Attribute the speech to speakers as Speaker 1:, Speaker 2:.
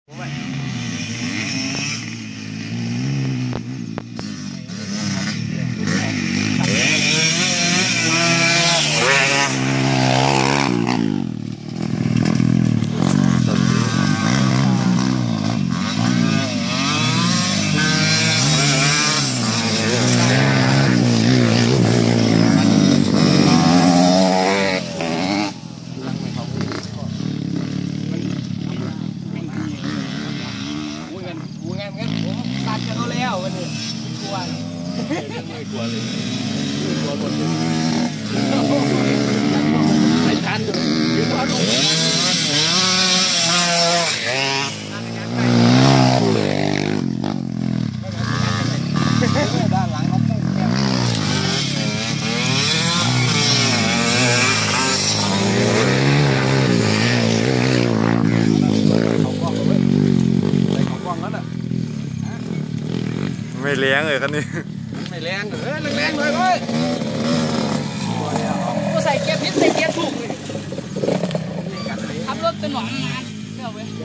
Speaker 1: ไม่กลัวเลยไม่กลัวหมดเลยไม่ทันเลยยืนรอลงด้านหลังเขาพุ่งแก้
Speaker 2: ไม่เลี้ยงเลยคันนี้
Speaker 1: ไม่แรงแรงเลยเว้ยกูใส่เกียร์พิษใส่เกียร์ถูกเลยขับรถเป็นหนอนงานเดี๋ยวเว้ย